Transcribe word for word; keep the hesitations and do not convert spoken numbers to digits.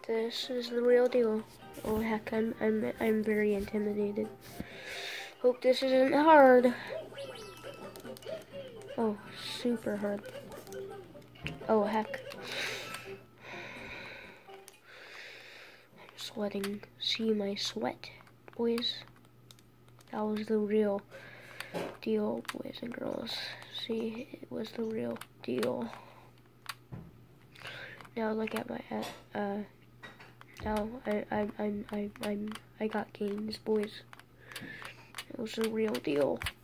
This is the real deal. Oh heck, I'm I'm I'm very intimidated. Hope this isn't hard. Oh, super hard. Oh heck. I'm sweating. See my sweat, boys. That was the real deal, boys and girls. See, it was the real deal. Now look at my uh. Now I I I'm I I'm I got gains, boys. It was the real deal.